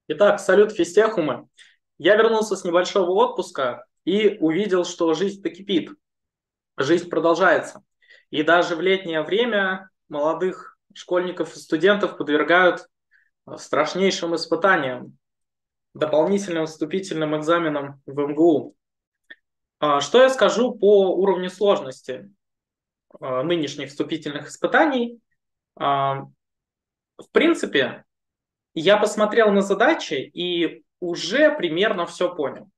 Итак, салют физтехумы. Я вернулся с небольшого отпуска и увидел, что жизнь-то кипит, жизнь продолжается. И даже в летнее время молодых школьников и студентов подвергают страшнейшим испытаниям, дополнительным вступительным экзаменам в МГУ. Что я скажу по уровню сложности нынешних вступительных испытаний? В принципе, я посмотрел на задачи и уже примерно все понял.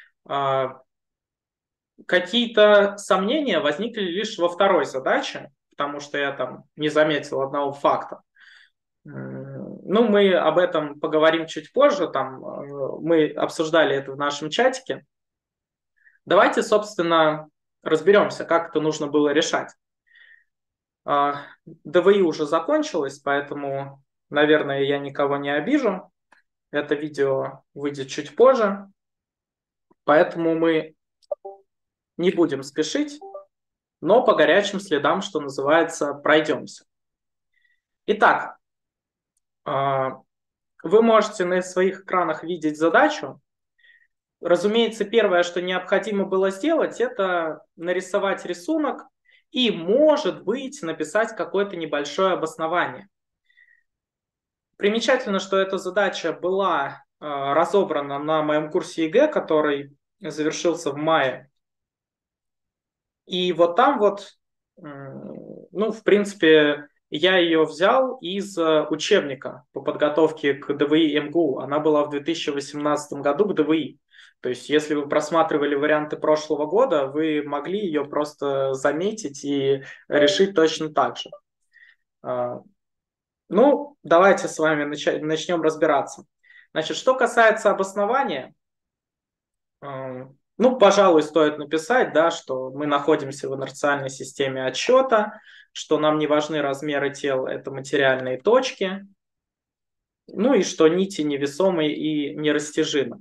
Какие-то сомнения возникли лишь во второй задаче, потому что я там не заметил одного факта. Ну, мы об этом поговорим чуть позже, там мы обсуждали это в нашем чатике. Давайте, собственно, разберемся, как это нужно было решать. ДВИ уже закончилось, поэтому, наверное, я никого не обижу. Это видео выйдет чуть позже, поэтому мы не будем спешить, но по горячим следам, что называется, пройдемся. Итак, вы можете на своих экранах видеть задачу. Разумеется, первое, что необходимо было сделать, это нарисовать рисунок и, может быть, написать какое-то небольшое обоснование. Примечательно, что эта задача была разобрана на моем курсе ЕГЭ, который завершился в мае. И вот там вот, ну, в принципе, я ее взял из учебника по подготовке к ДВИ МГУ. Она была в 2018 году к ДВИ. То есть, если вы просматривали варианты прошлого года, вы могли ее просто заметить и решить точно так же. Ну, давайте с вами начнем разбираться. Значит, что касается обоснования, ну, пожалуй, стоит написать, да, что мы находимся в инерциальной системе отсчета, что нам не важны размеры тел, это материальные точки, ну и что нити невесомы и нерастяжимы.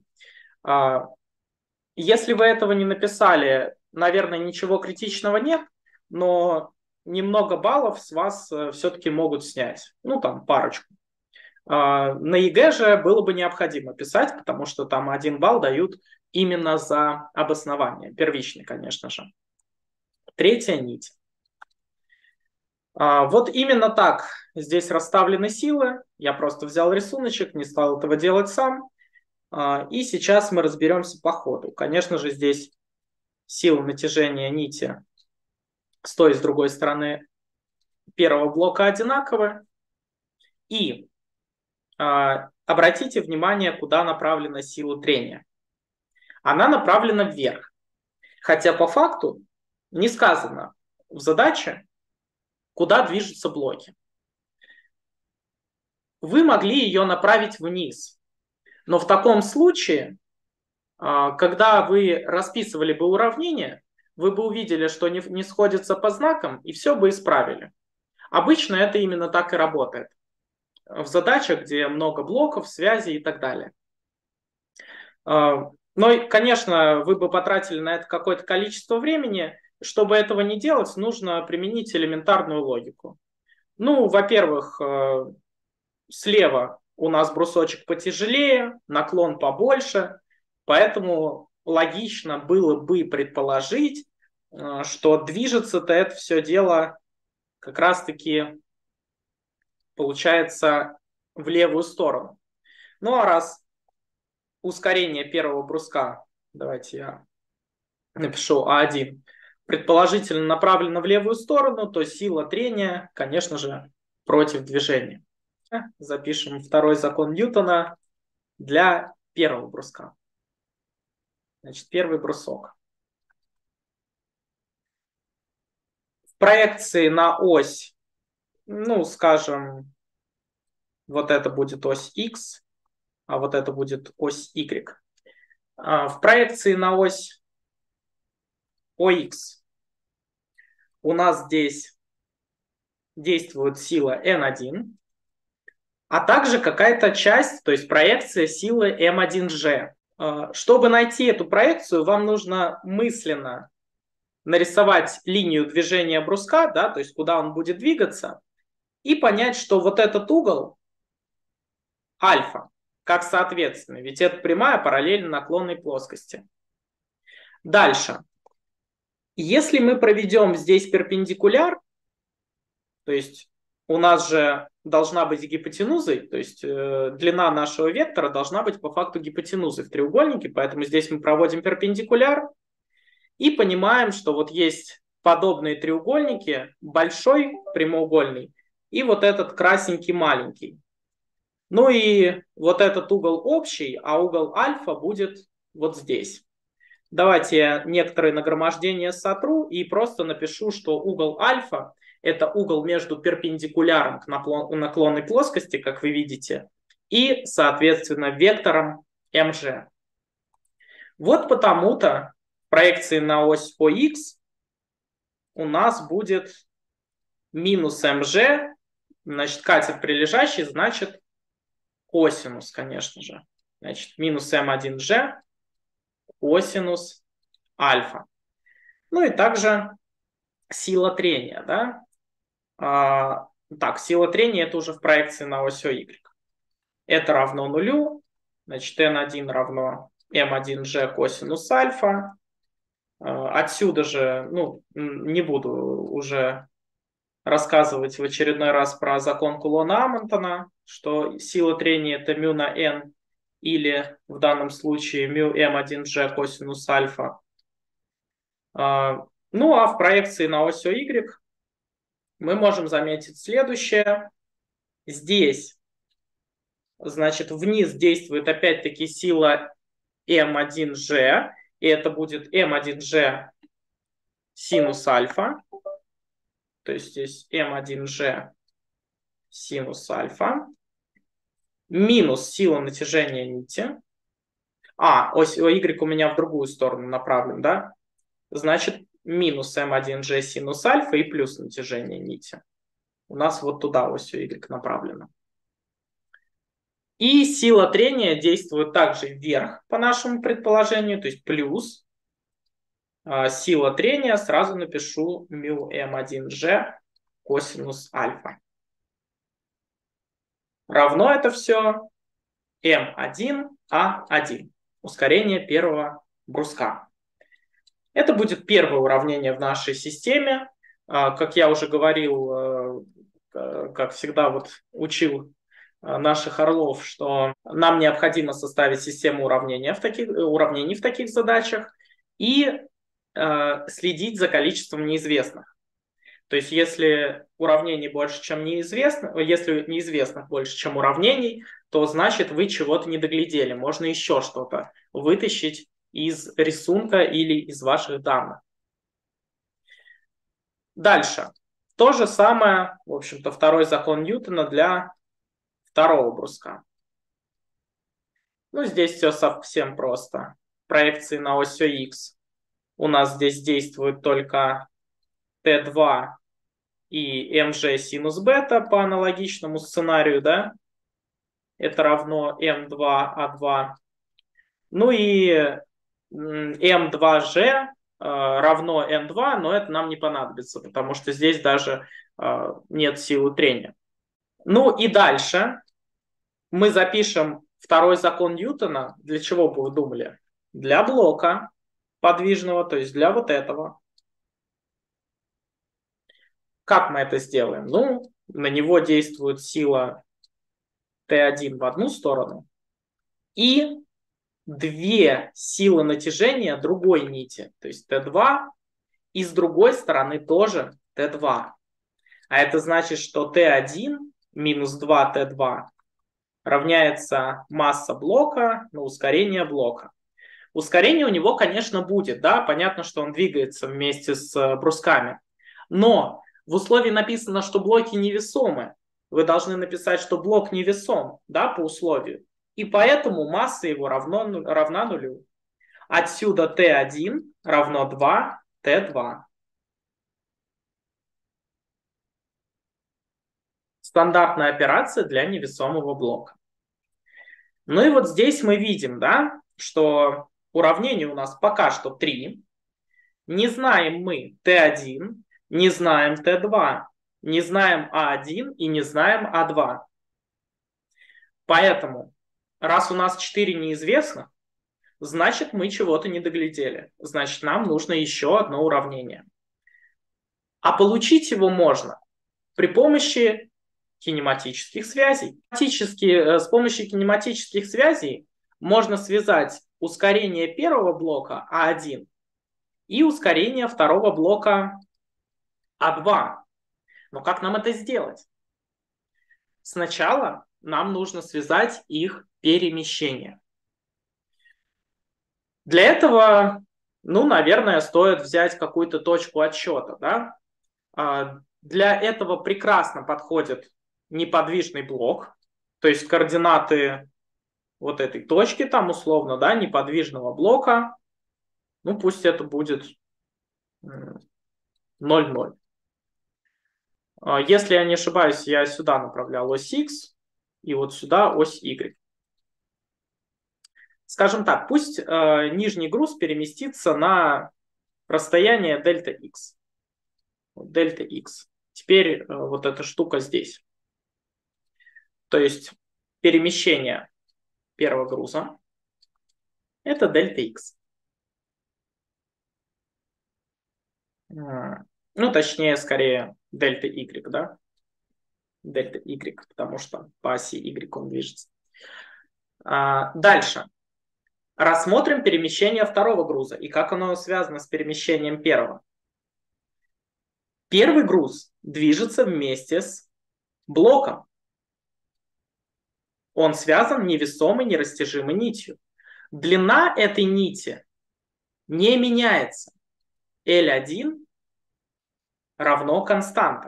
Если вы этого не написали, наверное, ничего критичного нет, но немного баллов с вас все-таки могут снять, ну там парочку. На ЕГЭ же было бы необходимо писать, потому что там 1 балл дают именно за обоснование. Первичный, конечно же. Третья нить. Вот именно так здесь расставлены силы. Я просто взял рисуночек, не стал этого делать сам. И сейчас мы разберемся по ходу. Конечно же, здесь сила натяжения нити с той и с другой стороны первого блока одинаковы. И обратите внимание, куда направлена сила трения. Она направлена вверх. Хотя по факту не сказано в задаче, куда движутся блоки. Вы могли ее направить вниз. Но в таком случае, когда вы расписывали бы уравнение, вы бы увидели, что не сходится по знакам, и все бы исправили. Обычно это именно так и работает. В задачах, где много блоков, связей и так далее. Но, конечно, вы бы потратили на это какое-то количество времени. Чтобы этого не делать, нужно применить элементарную логику. Ну, во-первых, слева у нас брусочек потяжелее, наклон побольше, поэтому логично было бы предположить, что движется-то это все дело как раз-таки, получается, в левую сторону. Ну, а раз ускорение первого бруска, давайте я напишу А1, предположительно направлено в левую сторону, то сила трения, конечно же, против движения. Запишем второй закон Ньютона для первого бруска. Значит, первый брусок. В проекции на ось, ну, скажем, вот это будет ось X, а вот это будет ось Y. В проекции на ось OX у нас здесь действует сила N1, а также какая-то часть, то есть проекция силы M1G. Чтобы найти эту проекцию, вам нужно мысленно нарисовать линию движения бруска, да, то есть куда он будет двигаться, и понять, что вот этот угол альфа, как соответственно, ведь это прямая параллельно наклонной плоскости. Дальше. Если мы проведем здесь перпендикуляр, то есть у нас же должна быть гипотенузой, то есть длина нашего вектора должна быть по факту гипотенузой в треугольнике, поэтому здесь мы проводим перпендикуляр и понимаем, что вот есть подобные треугольники, большой прямоугольный и вот этот красненький маленький. Ну и вот этот угол общий, а угол альфа будет вот здесь. Давайте я некоторые нагромождения сотру и просто напишу, что угол альфа – это угол между перпендикуляром к наклонной плоскости, как вы видите, и, соответственно, вектором МЖ. Вот потому-то в проекции на ось ОХ у нас будет минус МЖ, значит, катет прилежащий, значит, косинус, конечно же. Значит, минус М1Ж косинус альфа. Ну и также сила трения, да? Так, сила трения это уже в проекции на ось Y. Это равно нулю, значит, n1 равно m1g косинус альфа. Отсюда же, ну, не буду уже рассказывать в очередной раз про закон Кулона-Амонтона, что сила трения это μ на n, или в данном случае μ m1g косинус альфа. Ну а в проекции на ось Y мы можем заметить следующее. Здесь, значит, вниз действует опять-таки сила m1g, и это будет m1g синус альфа. То есть здесь m1g синус альфа. Минус сила натяжения нити. Ось Y у меня в другую сторону направлен, да? Значит, минус m1g синус альфа и плюс натяжение нити. У нас вот туда ось Y направлена. И сила трения действует также вверх, по нашему предположению, то есть плюс. Сила трения сразу напишу μ m1g косинус альфа. Равно это все m1a1, ускорение первого бруска. Это будет первое уравнение в нашей системе. Как я уже говорил, как всегда вот учил наших орлов, что нам необходимо составить систему уравнений в таких задачах и следить за количеством неизвестных. То есть если уравнений больше, чем неизвестных, если неизвестных больше, чем уравнений, то значит вы чего-то не доглядели. Можно еще что-то вытащить из рисунка или из ваших данных. Дальше. То же самое, в общем-то, второй закон Ньютона для второго бруска. Ну, здесь все совсем просто. Проекции на ось X у нас здесь действует только Т2 и МЖ синус бета по аналогичному сценарию, да? Это равно М2А2. Ну и М2Ж равно М2, но это нам не понадобится, потому что здесь даже нет силы трения. Ну и дальше мы запишем второй закон Ньютона. Для чего бы вы думали? Для блока подвижного, то есть для вот этого. Как мы это сделаем? Ну, на него действует сила Т1 в одну сторону и две силы натяжения другой нити, то есть Т2, и с другой стороны тоже Т2. А это значит, что Т1 минус 2Т2 равняется масса блока на ускорение блока. Ускорение у него, конечно, будет, да, понятно, что он двигается вместе с брусками. Но в условии написано, что блоки невесомы. Вы должны написать, что блок невесом, да, по условию. И поэтому масса его равна нулю. Отсюда Т1 равно 2Т2. Стандартная операция для невесомого блока. Ну и вот здесь мы видим, да, что уравнений у нас пока что 3. Не знаем мы Т1, не знаем Т2, не знаем А1 и не знаем А2. Поэтому Раз у нас 4 неизвестных, значит, мы чего-то не доглядели. Значит, нам нужно еще одно уравнение. А получить его можно при помощи кинематических связей. С помощью кинематических связей можно связать ускорение первого блока А1 и ускорение второго блока А2. Но как нам это сделать? Сначала нам нужно связать их перемещение. Для этого, ну, наверное, стоит взять какую-то точку отсчета, да? Для этого прекрасно подходит неподвижный блок, то есть координаты вот этой точки, там условно, да, неподвижного блока, ну, пусть это будет 0,0. Если я не ошибаюсь, я сюда направлял ось X и вот сюда ось Y. Скажем так, пусть нижний груз переместится на расстояние дельта X. Дельта X. Теперь вот эта штука здесь. То есть перемещение первого груза это дельта X. Ну, точнее, скорее дельта Y, да? Дельта Y, потому что по оси Y он движется. Дальше. Рассмотрим перемещение второго груза и как оно связано с перемещением первого. Первый груз движется вместе с блоком. Он связан невесомой, нерастяжимой нитью. Длина этой нити не меняется. L1 равно константа.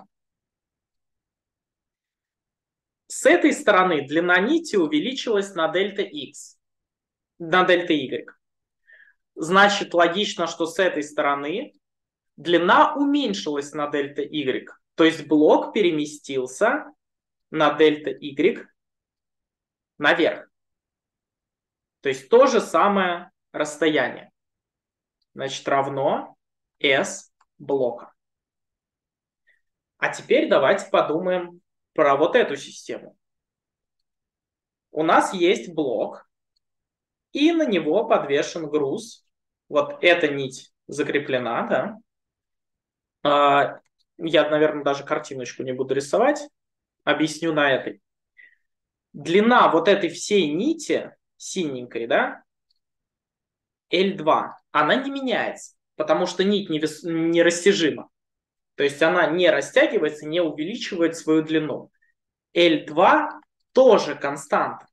С этой стороны длина нити увеличилась на дельта X, на дельта Y. Значит, логично, что с этой стороны длина уменьшилась на дельта Y. То есть блок переместился на дельта Y наверх. То есть то же самое расстояние. Значит, равно S блока. А теперь давайте подумаем про вот эту систему. У нас есть блок, и на него подвешен груз. Вот эта нить закреплена, да? Я, наверное, даже картиночку не буду рисовать. Объясню на этой. Длина вот этой всей нити, синенькой, да, L2, она не меняется, потому что нить нерастяжима. То есть она не растягивается, не увеличивает свою длину. L2 тоже константа.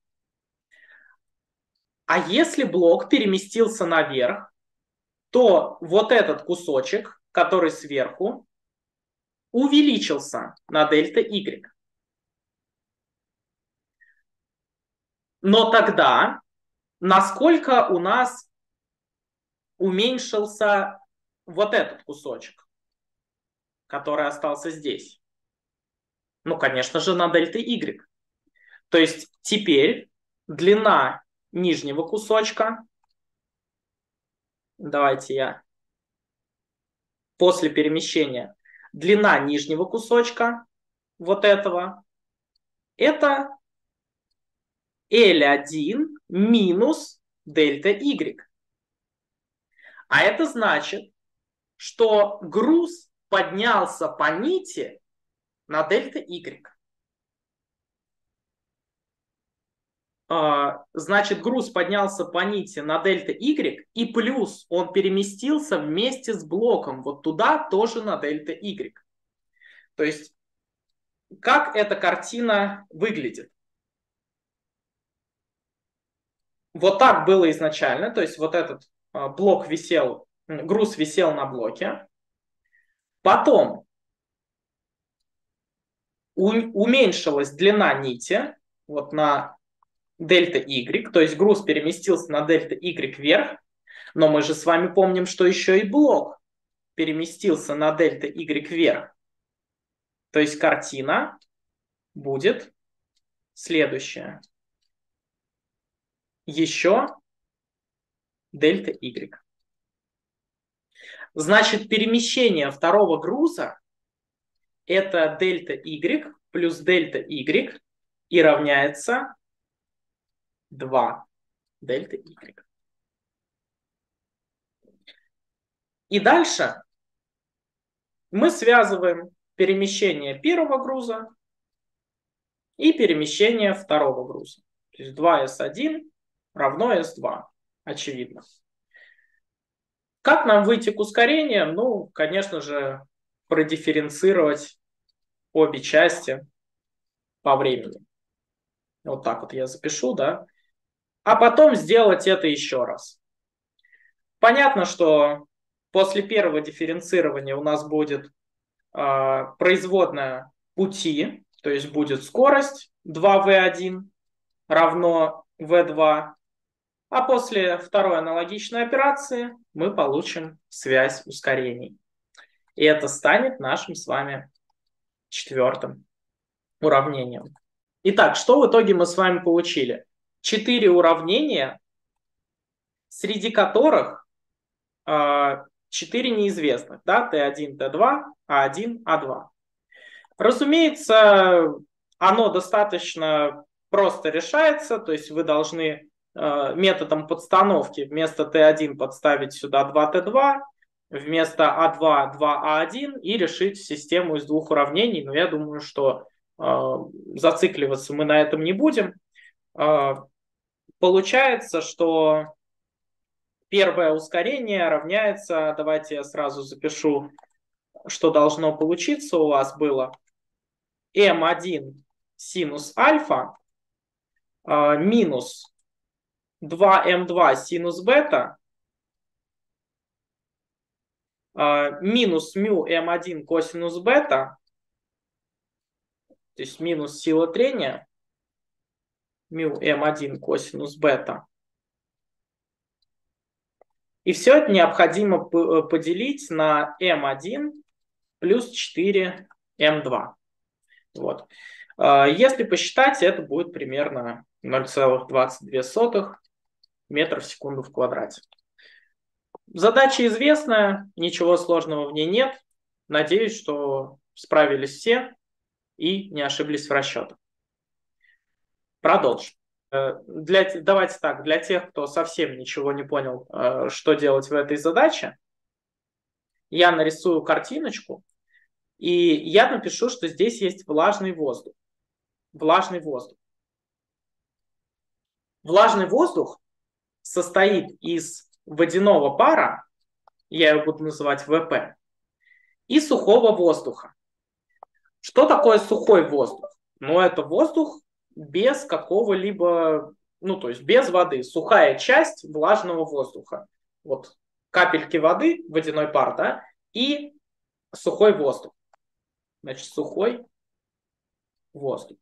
А если блок переместился наверх, то вот этот кусочек, который сверху, увеличился на дельта Y. Но тогда насколько у нас уменьшился вот этот кусочек, который остался здесь? Ну, конечно же, на дельта Y. То есть теперь длина нижнего кусочка, давайте я после перемещения, длина нижнего кусочка вот этого, это L1 минус дельта Y. А это значит, что груз поднялся по нити на дельта Y. Значит, груз поднялся по нити на дельта Y, и плюс он переместился вместе с блоком вот туда тоже на дельта Y. То есть, как эта картина выглядит? Вот так было изначально, то есть вот этот блок висел, груз висел на блоке. Потом уменьшилась длина нити, вот на дельта Y, то есть груз переместился на дельта Y вверх, но мы же с вами помним, что еще и блок переместился на дельта Y вверх. То есть картина будет следующая. Еще дельта Y. Значит, перемещение второго груза это дельта Y плюс дельта Y и равняется 2 дельта Y. И дальше мы связываем перемещение первого груза и перемещение второго груза. То есть 2s1 равно s2. Очевидно. Как нам выйти к ускорениям? Ну, конечно же, продифференцировать обе части по времени. Вот так вот я запишу, да. А потом сделать это еще раз. Понятно, что после первого дифференцирования у нас будет производная пути, то есть будет скорость 2v1 равно v2, а после второй аналогичной операции мы получим связь ускорений. И это станет нашим с вами четвертым уравнением. Итак, что в итоге мы с вами получили? 4 уравнения, среди которых 4 неизвестных, да, Т1, Т2, А1, А2. Разумеется, оно достаточно просто решается, то есть вы должны методом подстановки вместо Т1 подставить сюда 2Т2, вместо А2 2А1 и решить систему из двух уравнений. Но я думаю, что зацикливаться мы на этом не будем. Получается, что первое ускорение равняется, давайте я сразу запишу, что должно получиться у вас было, m1 синус альфа минус 2m2 синус бета минус μ m1 косинус бета, то есть минус сила трения, μ m1 косинус бета. И все это необходимо поделить на m1 плюс 4m2. Вот. Если посчитать, это будет примерно 0,22 метра в секунду в квадрате. Задача известная, ничего сложного в ней нет. Надеюсь, что справились все и не ошиблись в расчетах. Продолжим. Давайте так, для тех, кто совсем ничего не понял, что делать в этой задаче, я нарисую картиночку, и я напишу, что здесь есть влажный воздух. Влажный воздух. Влажный воздух состоит из водяного пара, я его буду называть ВП, и сухого воздуха. Что такое сухой воздух? Ну, это воздух без какого-либо, ну, то есть без воды. Сухая часть влажного воздуха. Вот капельки воды, водяной пар, да, и сухой воздух. Значит, сухой воздух.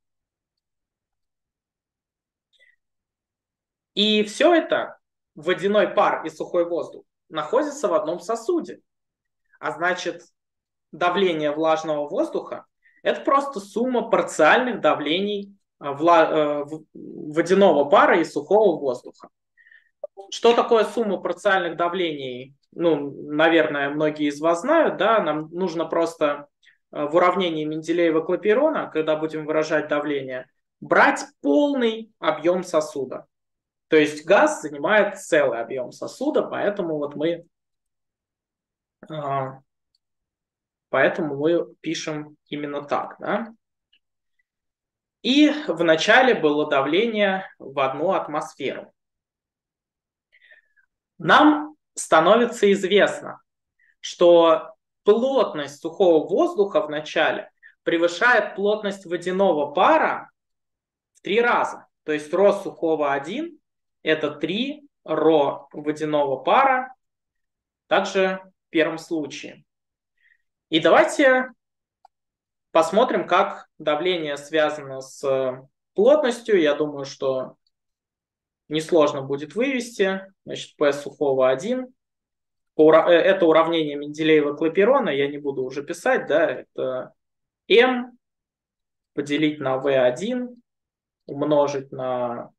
И все это, водяной пар и сухой воздух, находятся в одном сосуде. А значит, давление влажного воздуха – это просто сумма парциальных давлений водяного пара и сухого воздуха. Что такое сумма парциальных давлений? Ну, наверное, многие из вас знают, да, нам нужно просто в уравнении Менделеева-Клапейрона, когда будем выражать давление, брать полный объем сосуда. То есть газ занимает целый объем сосуда, поэтому вот мы пишем именно так, да? И в начале было давление в 1 атмосферу. Нам становится известно, что плотность сухого воздуха в начале превышает плотность водяного пара в 3 раза. То есть ρ сухого 1 это 3 ρ водяного пара, также в первом случае. И давайте посмотрим, как давление связано с плотностью. Я думаю, что несложно будет вывести. Значит, P сухого 1. Это уравнение Менделеева-Клапейрона, я не буду уже писать, да, это m поделить на v1 умножить на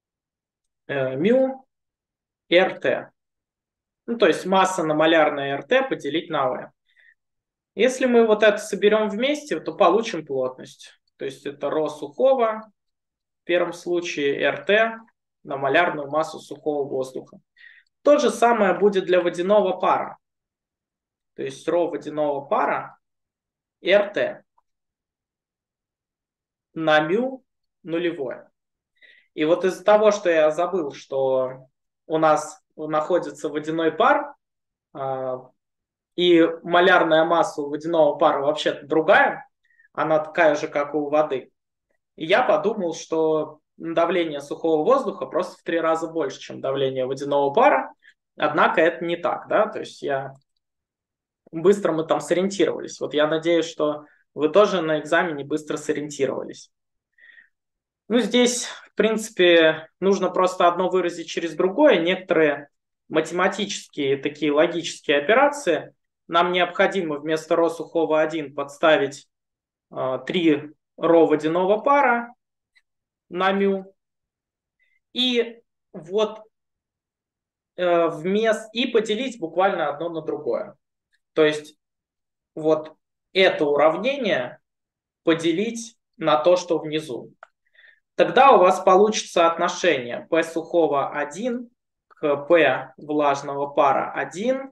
μ rt. Ну, то есть масса на малярное rt поделить на v. Если мы вот это соберем вместе, то получим плотность. То есть это ρ сухого в первом случае, rt на малярную массу сухого воздуха. То же самое будет для водяного пара. То есть ρ водяного пара RT на μ нулевое. И вот из-за того, что я забыл, что у нас находится водяной пар, и малярная масса у водяного пара вообще-то другая, она такая же, как у воды, и я подумал, что давление сухого воздуха просто в 3 раза больше, чем давление водяного пара. Однако это не так, да, то есть быстро мы там сориентировались. Вот я надеюсь, что вы тоже на экзамене быстро сориентировались. Ну, здесь, в принципе, нужно просто одно выразить через другое. Некоторые математические такие логические операции нам необходимо вместо ρ сухого 1 подставить 3 ρ водяного пара на μ. И вот и поделить буквально одно на другое. То есть вот это уравнение поделить на то, что внизу. Тогда у вас получится отношение P сухого 1 к P влажного пара 1,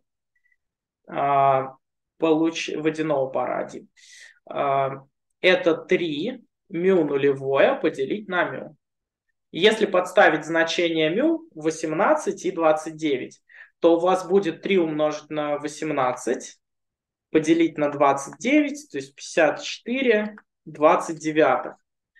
водяного пара 1. Это 3 μ нулевое поделить на μ. Если подставить значение μ 18 и 29, то у вас будет 3 умножить на 18 поделить на 29, то есть 54 29.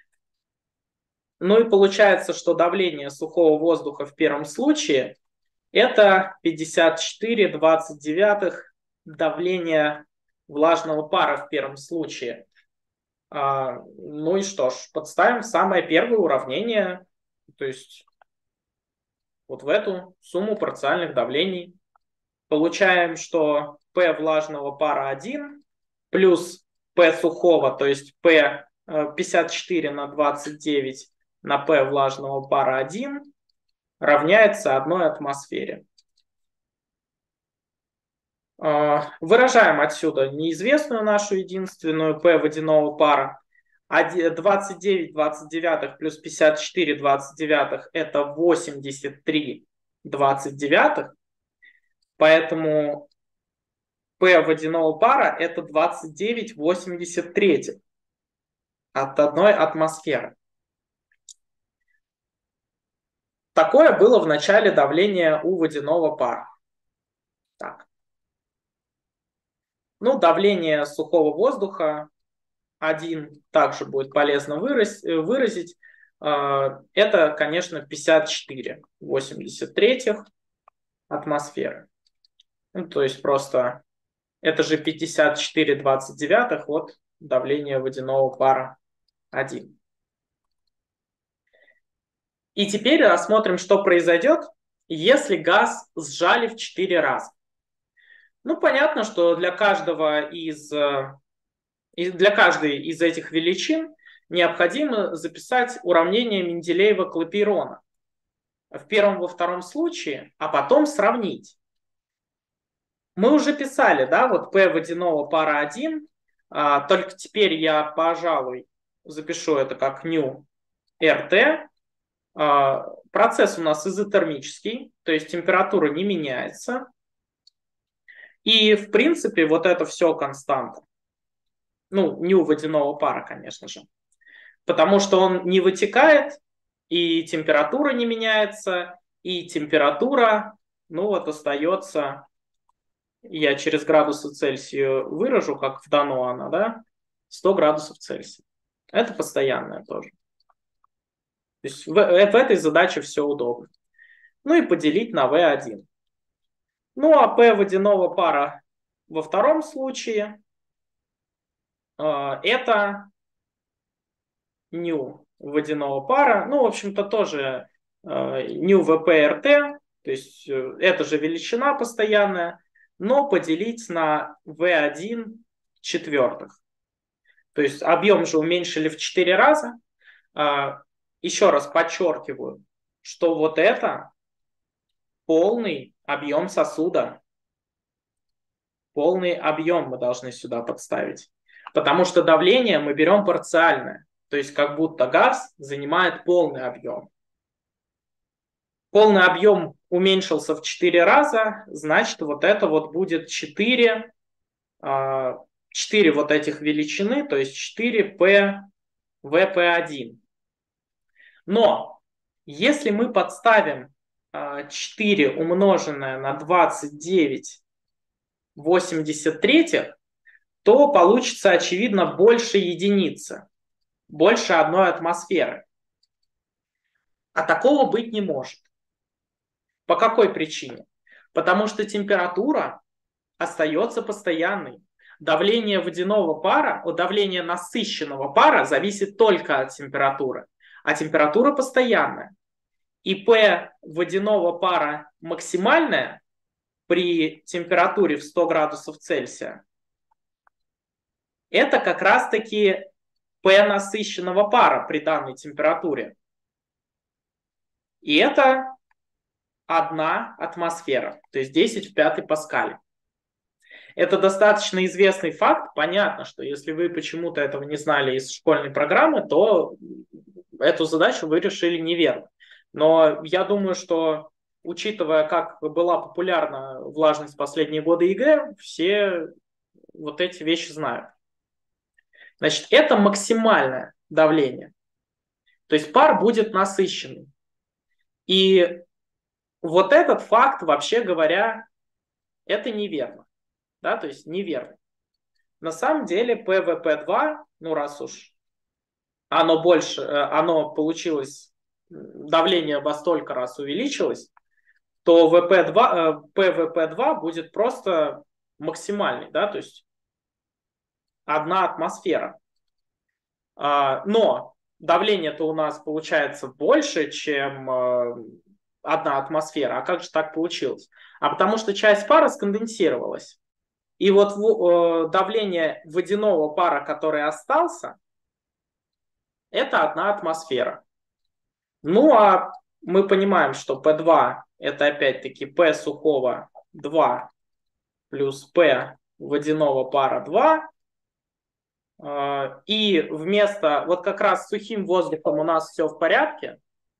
Ну и получается, что давление сухого воздуха в первом случае это 54 29 давление влажного пара в первом случае. Ну и что ж, подставим самое первое уравнение, то есть вот в эту сумму парциальных давлений. Получаем, что P влажного пара 1 плюс P сухого, то есть P 54 на 29 на P влажного пара 1 равняется 1 атмосфере. Выражаем отсюда неизвестную нашу единственную P водяного пара. 29 29 плюс 54 29 это 83 29. Поэтому P водяного пара это 29 83 от 1 атмосферы. Такое было в начале давление у водяного пара. Так. Ну, давление сухого воздуха 1 также будет полезно выразить. Это, конечно, 54 83 атмосферы. Ну, то есть просто это же 54 29 от давления водяного пара 1. И теперь рассмотрим, что произойдет, если газ сжали в 4 раза. Ну, понятно, что для каждой из этих величин необходимо записать уравнение Менделеева-Клапейрона в первом и во втором случае, а потом сравнить. Мы уже писали, да, вот P водяного пара 1, только теперь я, пожалуй, запишу это как νRT. Процесс у нас изотермический, то есть температура не меняется. И, в принципе, вот это все константа. Ну, νu водяного пара, конечно же. Потому что он не вытекает, и температура не меняется, и температура, ну вот, остается, я через градусы Цельсия выражу, как в Дано она, да, 100 градусов Цельсия. Это постоянное тоже. То есть в этой задаче все удобно. Ну и поделить на V1. Ну а P водяного пара во втором случае это νu водяного пара. Ну, в общем-то, тоже νu VPRT, то есть это же величина постоянная, но поделить на V1 четвертых. То есть объем же уменьшили в 4 раза. Еще раз подчеркиваю, что вот это полный объем сосуда. Полный объем мы должны сюда подставить. Потому что давление мы берем парциальное. То есть как будто газ занимает полный объем. полный объем уменьшился в 4 раза, значит, вот это вот будет 4 вот этих величины, то есть 4p vp1. Но если мы подставим 4 умноженное на 29/83, то получится, очевидно, больше единицы, больше одной атмосферы. А такого быть не может. По какой причине? Потому что температура остается постоянной. Давление водяного пара, давление насыщенного пара зависит только от температуры, а температура постоянная. И P водяного пара максимальная при температуре в 100 градусов Цельсия, это как раз-таки P насыщенного пара при данной температуре. И это 1 атмосфера, то есть 10 в 5 паскале. Это достаточно известный факт. Понятно, что если вы почему-то этого не знали из школьной программы, то эту задачу вы решили неверно. Но я думаю, что, учитывая, как была популярна влажность в последние годы ЕГЭ, все вот эти вещи знают. Значит, это максимальное давление. То есть пар будет насыщенный. И вот этот факт, вообще говоря, это неверно. Да, то есть неверно. На самом деле PVP2, ну раз уж оно больше, оно получилось, давление во столько раз увеличилось, то PVP2 будет просто максимальный, да, то есть 1 атмосфера. Но давление-то у нас получается больше, чем 1 атмосфера. А как же так получилось? А потому что часть пара сконденсировалась. И вот давление водяного пара, который остался, это 1 атмосфера. Ну а мы понимаем, что P2 это опять-таки P сухого 2 плюс P водяного пара 2. И вместо, вот как раз с сухим воздухом у нас все в порядке.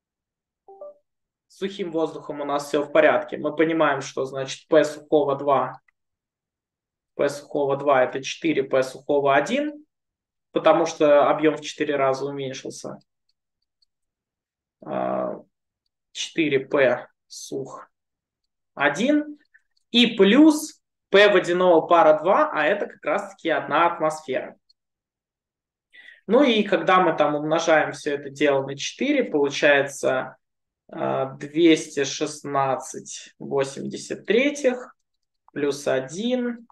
С сухим воздухом у нас все в порядке. Мы понимаем, что значит P сухого 2. P сухого 2 это 4, P сухого 1. Потому что объем в 4 раза уменьшился. 4p сух 1 и плюс p водяного пара 2, а это как раз-таки 1 атмосфера. Ну и когда мы там умножаем все это дело на 4, получается 216/83 плюс 1,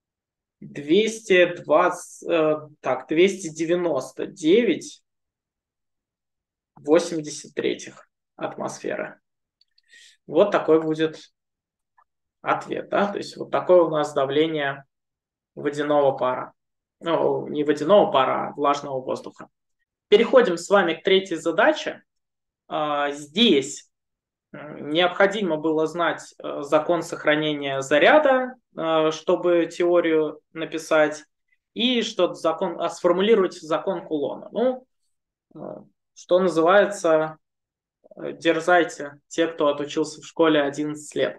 299/83 атмосферы. Вот такой будет ответ. Да? То есть вот такое у нас давление водяного пара. Ну, не водяного пара, а влажного воздуха. Переходим с вами к третьей задаче. Здесь необходимо было знать закон сохранения заряда, чтобы теорию написать, и что сформулировать закон Кулона. Ну, что называется, дерзайте, те, кто отучился в школе 11 лет.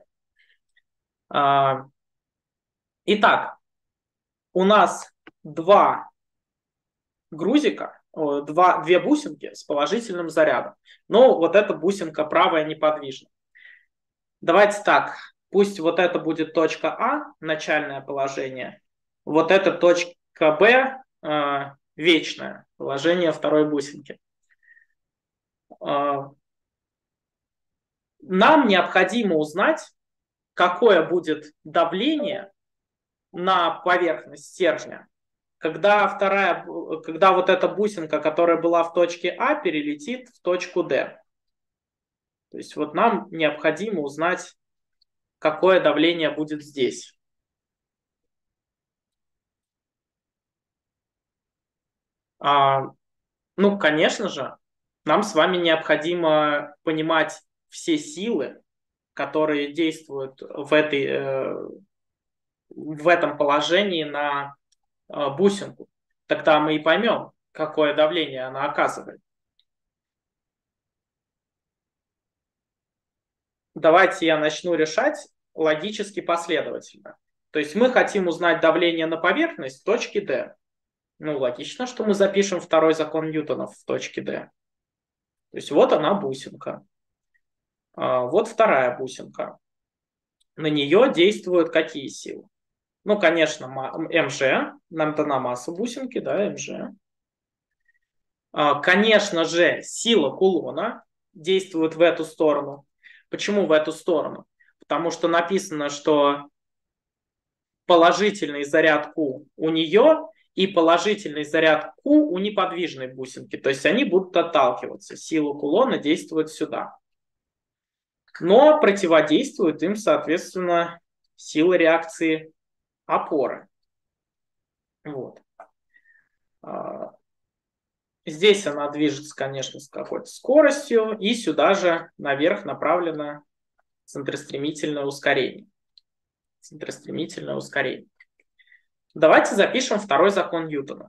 Итак, у нас 2 грузика, две бусинки с положительным зарядом. Но вот эта бусинка правая неподвижна. Давайте так, пусть вот это будет точка А, начальное положение, вот это точка Б, вечное положение второй бусинки. Нам необходимо узнать, какое будет давление на поверхность стержня, когда вот эта бусинка, которая была в точке А, перелетит в точку Д. То есть вот нам необходимо узнать, какое давление будет здесь. Ну, конечно же, нам с вами необходимо понимать все силы, которые действуют в этом положении на бусинку. Тогда мы и поймем, какое давление она оказывает. давайте я начну решать логически последовательно. То есть мы хотим узнать давление на поверхность в точке D. Ну, логично, что мы запишем второй закон Ньютона в точке D. То есть вот она бусинка. Вот вторая бусинка. На нее действуют какие силы? Ну, конечно, МЖ. Нам дана масса бусинки, да, МЖ. Конечно же, сила кулона действует в эту сторону. Почему в эту сторону? Потому что написано, что положительный заряд Q у нее и положительный заряд Q у неподвижной бусинки. То есть они будут отталкиваться. Сила кулона действует сюда. Но противодействует им, соответственно, сила реакции опоры. Вот. Здесь она движется, конечно, с какой-то скоростью, и сюда же наверх направлено центростремительное ускорение. Центростремительное ускорение. Давайте запишем второй закон Ньютона.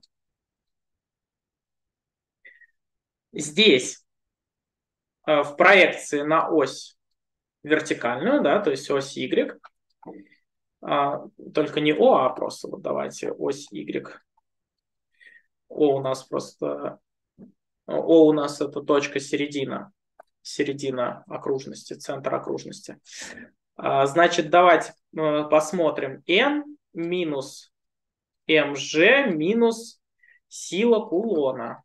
Здесь в проекции на ось вертикальную, да, то есть ось Y, только не О, а просто вот давайте ось Y. О у нас просто... О у нас это точка середина окружности, центр окружности. Значит, давайте посмотрим. N минус mg минус сила кулона.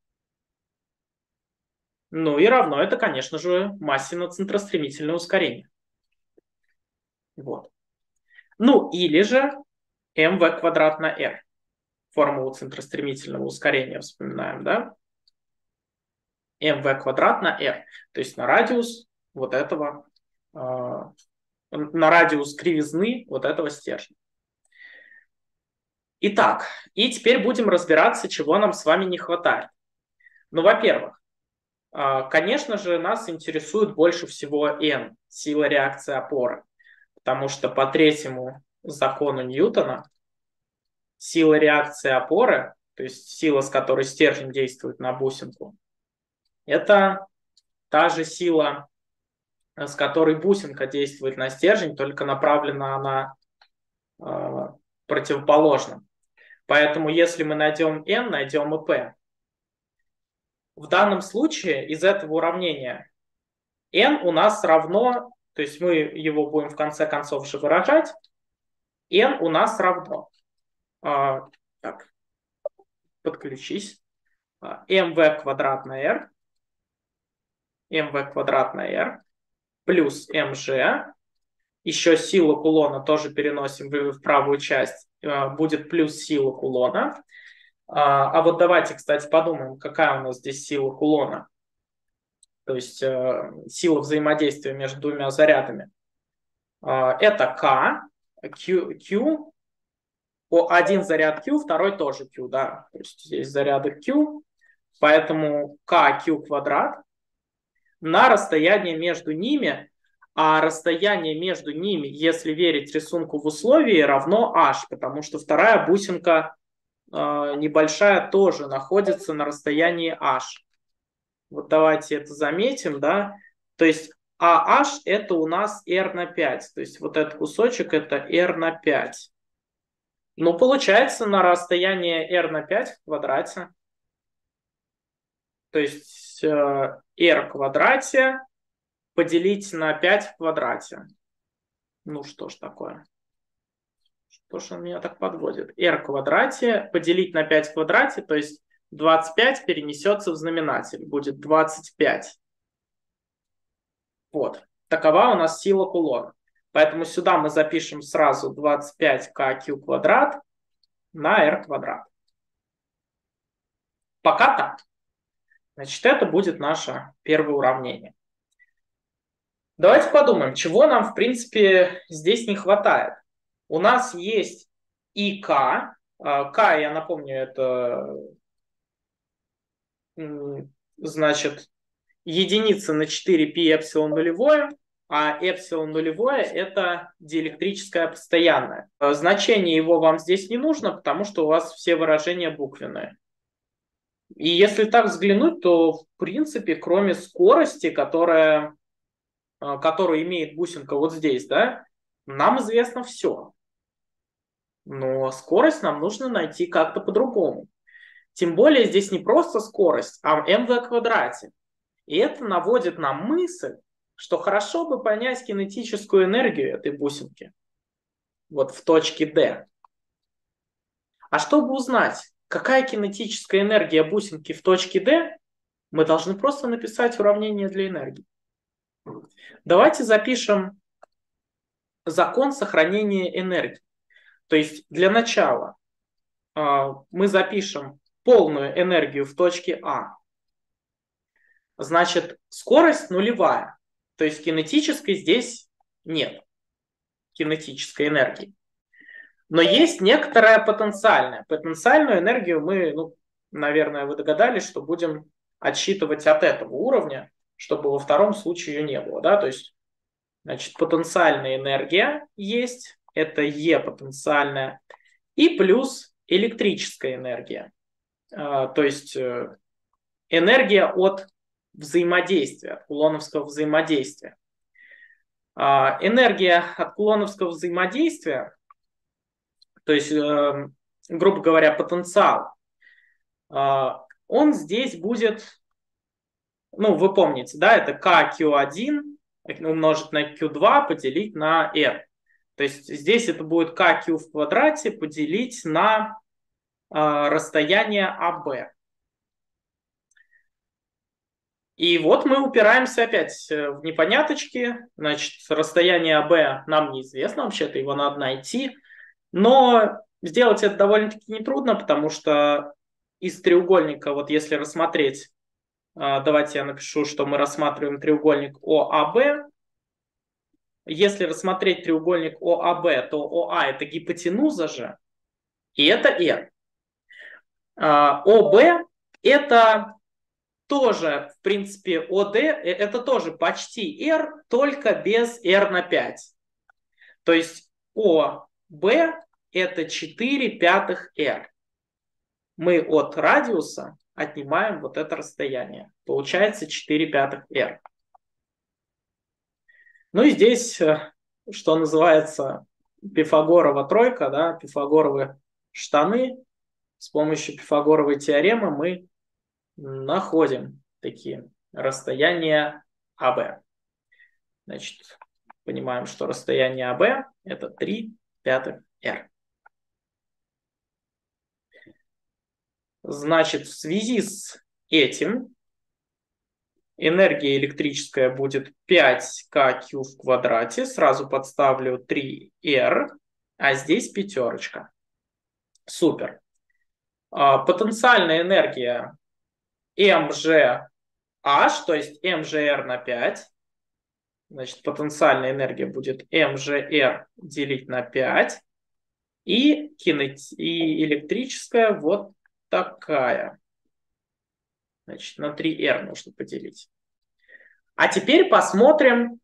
Ну и равно это, конечно же, массе на центростремительное ускорение. Вот. Ну или же mv квадрат на r. Формулу центростремительного ускорения вспоминаем, да? mv квадрат на r. То есть на радиус вот этого, на радиус кривизны вот этого стержня. Итак, и теперь будем разбираться, чего нам с вами не хватает. Ну, во-первых, конечно же, нас интересует больше всего n, сила реакции опоры. Потому что по третьему закону Ньютона сила реакции опоры, то есть сила, с которой стержень действует на бусинку, это та же сила, с которой бусинка действует на стержень, только направлена она противоположно. Поэтому если мы найдем n, найдем и p. В данном случае из этого уравнения n у нас равно, то есть мы его будем в конце концов же выражать, n у нас равно, так, подключись, mv квадрат на r, mv квадрат на r плюс mg, еще сила кулона тоже переносим в правую часть, будет плюс сила кулона. А вот давайте, кстати, подумаем, какая у нас здесь сила кулона. То есть сила взаимодействия между двумя зарядами. Это K, Q, один заряд Q, второй тоже Q, да. То есть здесь заряды Q, поэтому KQ квадрат на расстояние между ними, а расстояние между ними, если верить рисунку в условии, равно h, потому что вторая бусинка небольшая тоже находится на расстоянии h. Вот давайте это заметим, да. То есть AH это у нас R на 5. То есть вот этот кусочек это R на 5. Ну, получается на расстояние R на 5 в квадрате. То есть R в квадрате поделить на 5 в квадрате. Ну, что ж такое? Что ж он меня так подводит? R в квадрате поделить на 5 в квадрате, то есть 25 перенесется в знаменатель. Будет 25. Вот. Такова у нас сила кулона. Поэтому сюда мы запишем сразу 25kq квадрат на r квадрат. Пока так. Значит, это будет наше первое уравнение. Давайте подумаем, чего нам, в принципе, здесь не хватает. У нас есть и k. K, я напомню, это значит единица на 4π эпсилон нулевое, а эпсилон нулевое это диэлектрическое постоянное. Значение его вам здесь не нужно, потому что у вас все выражения буквенные. И если так взглянуть, то в принципе, кроме скорости, которая которую имеет бусинка вот здесь, да, нам известно все. Но скорость нам нужно найти как-то по-другому. Тем более здесь не просто скорость, а m в квадрате. И это наводит нам мысль, что хорошо бы понять кинетическую энергию этой бусинки. Вот в точке D. А чтобы узнать, какая кинетическая энергия бусинки в точке D, мы должны просто написать уравнение для энергии. Давайте запишем закон сохранения энергии. То есть для начала мы запишем полную энергию в точке А. Значит, скорость нулевая. То есть кинетической здесь нет. Кинетической энергии. Но есть некоторая потенциальная. Потенциальную энергию мы, наверное, вы догадались, что будем отсчитывать от этого уровня, чтобы во втором случае ее не было. Да? То есть, значит, потенциальная энергия есть, это Е потенциальная, и плюс электрическая энергия. То есть энергия от взаимодействия, от кулоновского взаимодействия. Энергия от кулоновского взаимодействия, то есть, грубо говоря, потенциал, он здесь будет, вы помните, да, это KQ1 умножить на Q2 поделить на R. То есть здесь это будет KQ в квадрате поделить на расстояние AB. И вот мы упираемся опять в непоняточки. Значит, расстояние AB нам неизвестно, вообще-то его надо найти. Но сделать это довольно-таки нетрудно, потому что из треугольника, вот если рассмотреть, давайте я напишу, что мы рассматриваем треугольник ОАБ. Если рассмотреть треугольник ОАБ, то ОА это гипотенуза же, и это R. ОБ это тоже, в принципе, ОД, это тоже почти R, только без R на 5. То есть ОБ это 4/5 R. Мы от радиуса отнимаем вот это расстояние. Получается 4/5 R. Ну и здесь, что называется, Пифагорова тройка, да, Пифагоровы штаны. С помощью Пифагоровой теоремы мы находим такие расстояния АБ. Значит, понимаем, что расстояние АБ это 3/5 R. Значит, в связи с этим энергия электрическая будет 5КQ в квадрате. Сразу подставлю 3R, а здесь пятерочка. Супер. Потенциальная энергия mgh, то есть mgr на 5. Значит, потенциальная энергия будет mgr делить на 5. И электрическая вот такая. Значит, на 3R нужно поделить. А теперь посмотрим,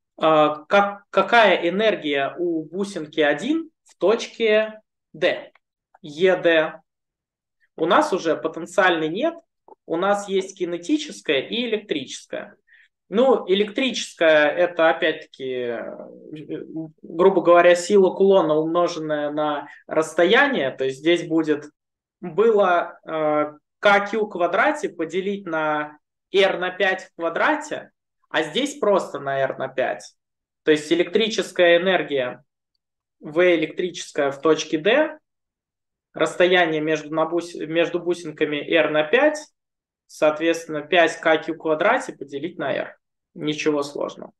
какая энергия у бусинки 1 в точке D. ED. У нас уже потенциальной нет. У нас есть кинетическая и электрическая. Электрическая это опять-таки, грубо говоря, сила кулона, умноженная на расстояние. То есть здесь было KQ в квадрате поделить на R на 5 в квадрате, а здесь просто на R на 5. То есть электрическая энергия V электрическая в точке D, расстояние между бусинками R на 5, соответственно, 5KQ в квадрате поделить на R. Ничего сложного.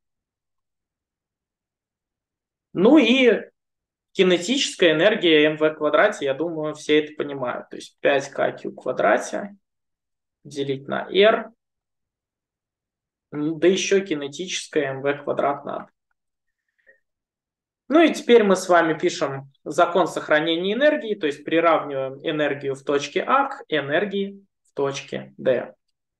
Ну и кинетическая энергия mv в квадрате, я думаю, все это понимают. То есть 5KQ в квадрате делить на R, да еще кинетическая mv квадрат надо. Ну и теперь мы с вами пишем закон сохранения энергии, то есть приравниваем энергию в точке А к энергии в точке D.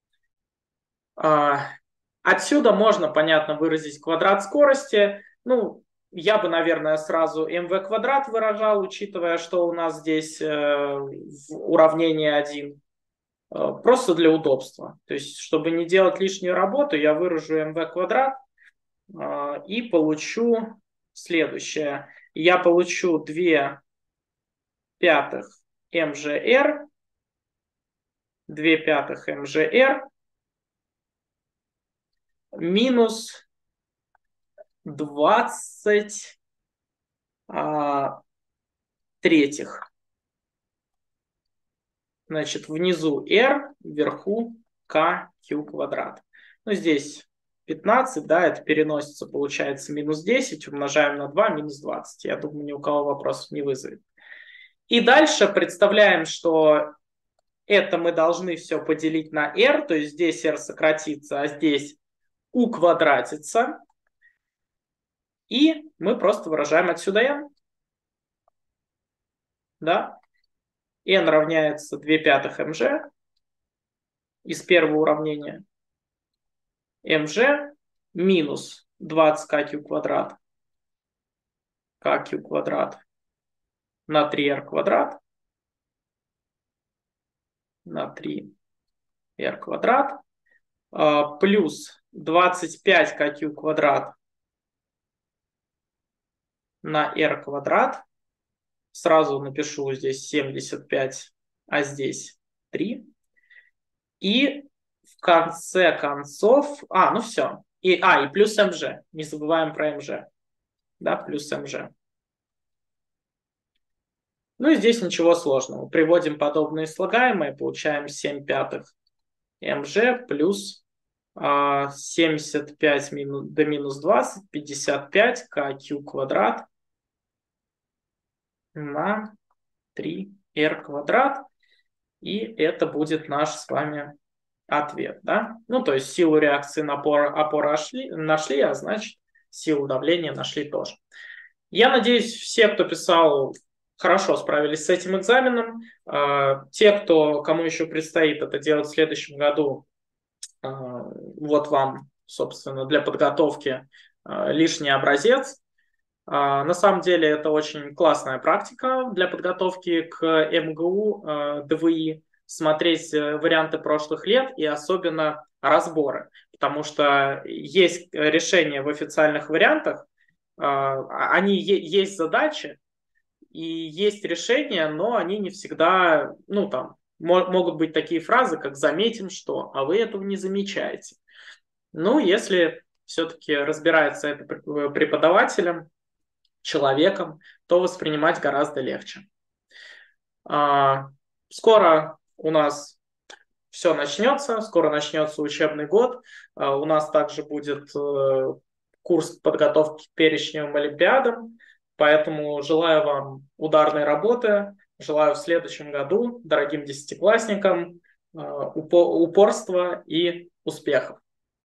Отсюда можно, понятно, выразить квадрат скорости. Я бы, наверное, сразу mv квадрат выражал, учитывая, что у нас здесь уравнение 1. Просто для удобства. То есть, чтобы не делать лишнюю работу, я выражу mv квадрат. и получу следующее. Я получу 2/5 МЖР, 2/5 МЖР минус 20 третьих. Значит, внизу r, вверху kq квадрат. Ну, здесь 15, да, это переносится, получается, минус 10, умножаем на 2, минус 20. Я думаю, ни у кого вопросов не вызовет. И дальше представляем, что это мы должны все поделить на r, то есть здесь r сократится, а здесь уквадратится. И мы просто выражаем отсюда n. Да? n равняется 2/5 mg из первого уравнения. mg минус 20 kq квадрат, kq квадрат на 3r квадрат, на 3r квадрат, плюс 25 kq квадрат на r квадрат. Сразу напишу здесь 75, а здесь 3. И в конце концов... ну все. И плюс mg. Не забываем про mg. Да, плюс mg. Ну и здесь ничего сложного. Приводим подобные слагаемые. Получаем 7/5 mg плюс 75 до минус 20, 55 kq квадрат на 3r квадрат. И это будет наш с вами ответ. Да? Ну, то есть силу реакции опора нашли, а значит силу давления нашли тоже. Я надеюсь, все, кто писал, хорошо справились с этим экзаменом. Те, кому еще предстоит это делать в следующем году, вот вам, собственно, для подготовки лишний образец. На самом деле это очень классная практика для подготовки к МГУ, ДВИ, смотреть варианты прошлых лет и особенно разборы, потому что есть решения в официальных вариантах, они есть задачи и есть решения, но они не всегда, могут быть такие фразы, как «заметим что», а вы этого не замечаете. Ну, если все-таки разбирается это преподавателем, человеком, то воспринимать гораздо легче. Скоро у нас все начнется, скоро начнется учебный год. У нас также будет курс подготовки к перечневым олимпиадам, поэтому желаю вам ударной работы, желаю в следующем году дорогим десятиклассникам упорства и успехов.